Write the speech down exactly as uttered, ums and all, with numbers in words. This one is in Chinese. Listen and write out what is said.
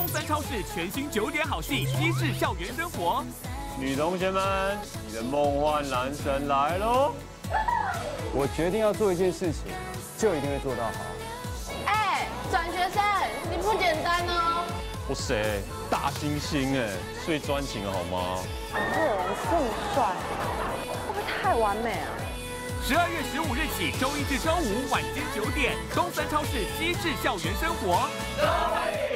东三超市全新九点好戏，机智校园生活。 女同学们，你的梦幻男神来喽！ 我决定要做一件事情，就一定会做到好。 哎，转学生，你不简单哦。 哇塞，大猩猩哎，最专情了好吗？ 这人这么帅，会不会太完美啊？ 十二月十五日起，周一至周五晚间九点，东三超市机智校园生活。